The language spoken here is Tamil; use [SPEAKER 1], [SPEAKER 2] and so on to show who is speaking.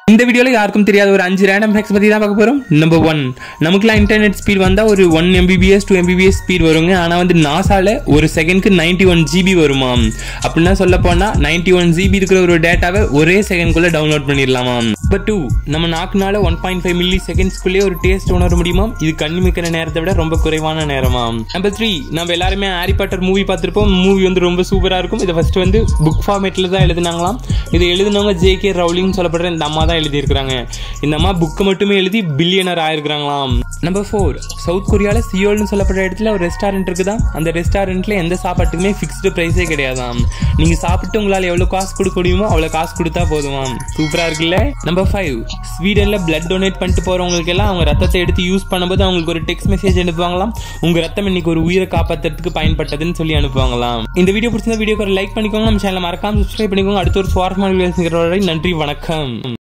[SPEAKER 1] இந்த வீடியோல யாருக்கும் தெரியாத ஒரு 5 ரேண்டம் ஃபேக்ட்ஸ் பத்தி தான் பார்க்க போறோம். நம்பர் 1, நமக்குலாம் இன்டர்நெட் ஸ்பீட் வந்தா ஒரு 1 Mbps 2 Mbps ஸ்பீட் வருங்க. ஆனா வந்து நாசால ஒரு செகண்ட்க்கு 91 GB வருமா. அப்படின்னா சொல்ல போனா 91 GB இருக்கிற ஒரு டேட்டாவை ஒரே செகண்ட்குள்ள டவுன்லோட் பண்ணிடலாமா. நம்பர் 2, நம்ம நாக்குனால 1.5 மில்லி செகண்ட்ஸ்க்குள்ளே ஒரு டேஸ்ட் உணர முடியுமா. இது கண்ணு மிக்கிற நேரத்தை விட ரொம்ப குறைவான நேரமா. நம்பர் 3, நம்ம எல்லாருமே ஹாரி பாட்டர் மூவி பார்த்திருப்போம். மூவி வந்து ரொம்ப சூப்பரா இருக்கும். இதை ஃபர்ஸ்ட் வந்து புக் ஃபார்மேட்ல தான் எழுதினாங்களாம். இதை எழுதினவங்க J.K. ரவுலிங் சொல்லப்படுற இந்த அம்மா தான் எழுதி இருக்காங்க. இந்த அம்மா புக் மட்டுமே எழுதி பில்லியனர் ஆயிருக்காங்களாம். நம்பர் 4, சவுத் கொரியால சியோல்னு சொல்லப்படுற இடத்துல ஒரு ரெஸ்டாரண்ட் இருக்குதான். அந்த ரெஸ்டாரண்ட்ல எந்த சாப்பாட்டுக்குமே ஃபிக்ஸ்டு பிரைஸே கிடையாதாம். நீங்க சாப்பிட்டு உங்களால எவ்வளவு காசு கொடுக்க முடியுமோ அவ்வளவு காசு கொடுத்தா போதுமாம். சூப்பரா இருக்குல்ல. நம்பர் 5, ஸ்வீடன்ல பிளட் டொனேட் பண்ணிட்டு போறவங்களுக்கு எல்லாம் அவங்க ரத்தத்தை எடுத்து யூஸ் பண்ணும்போது அவங்களுக்கு ஒரு டெக்ஸ்ட் மெசேஜ் அனுப்புவாங்களாம். உங்க ரத்தம் இன்னைக்கு ஒரு உயிரை காப்பாத்துறதுக்கு பயன்பட்டதுன்னு சொல்லி அனுப்புவாங்களாம். இந்த வீடியோ பிடிச்சிருந்த வீடியோக்கு ஒரு லைக் பண்ணிக்கோங்க. நம்ம சேனலை மறக்காம சப்ஸ்கிரைப் பண்ணிக்கோங்க. அடுத்த ஒரு சுவாரஸ்யமான வீடியோ. நன்றி, வணக்கம்.